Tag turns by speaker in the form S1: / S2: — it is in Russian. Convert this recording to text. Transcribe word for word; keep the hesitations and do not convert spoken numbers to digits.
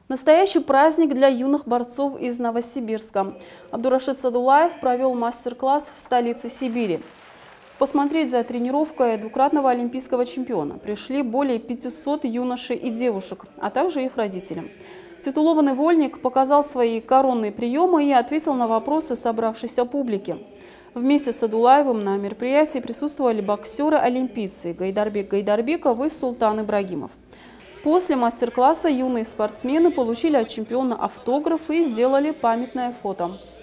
S1: Настоящий праздник для юных борцов из Новосибирска. Абдурашид Садулаев провел мастер-класс в столице Сибири. Посмотреть за тренировкой двукратного олимпийского чемпиона пришли более пятисот юношей и девушек, а также их родители. Титулованный вольник показал свои коронные приемы и ответил на вопросы собравшейся публики. Вместе с Садулаевым на мероприятии присутствовали боксеры-олимпийцы Гайдарбек Гайдарбеков и Султан Ибрагимов. После мастер-класса юные спортсмены получили от чемпиона автограф и сделали памятное фото.